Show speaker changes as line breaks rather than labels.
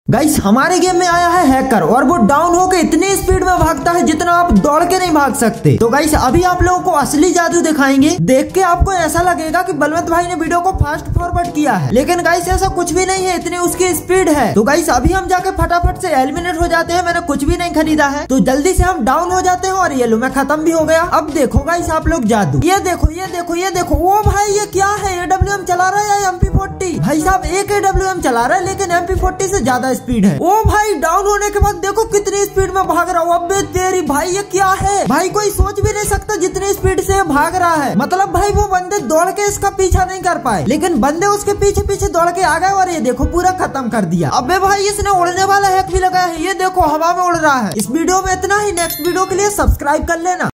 Guys हमारे game में आया है हैकर और वो डाउन होकर इतनी स्पीड में भागता है जितना आप दौड़ के नहीं भाग सकते। तो गाइस अभी आप लोगों को असली जादू दिखाएंगे। देख के आपको ऐसा लगेगा कि बलवंत भाई ने वीडियो को फास्ट फॉरवर्ड किया है, लेकिन गाइस ऐसा कुछ भी नहीं है, इतनी उसकी स्पीड है। तो गाइस अभी हम जाके फटाफट से एलिमिनेट हो जाते हैं। मैंने कुछ भी नहीं खरीदा है तो जल्दी से हम डाउन हो जाते हैं और ये लो मैं खत्म भी हो गया। अब देखो गाइस आप लोग जादू, ये देखो ये देखो ये देखो। ओ भाई ये क्या है, AWM चला रहा है या MP40? भाई साहब एक AWM चला रहा है लेकिन MP40 से ज्यादा स्पीड है। ओ भाई डाउन होने के बाद देखो कितनी स्पीड में भाग रहा हूँ। अबे तेरी भाई ये क्या है भाई, कोई सोच भी नहीं सकता जितनी स्पीड से भाग रहा है। मतलब भाई वो बंदे दौड़ के इसका पीछा नहीं कर पाए, लेकिन बंदे उसके पीछे पीछे दौड़ के आ गए और ये देखो पूरा खत्म कर दिया। अबे भाई इसने उड़ने वाला हैक भी लगाया है, ये देखो हवा में उड़ रहा है। इस वीडियो में इतना ही, नेक्स्ट वीडियो के लिए सब्सक्राइब कर लेना।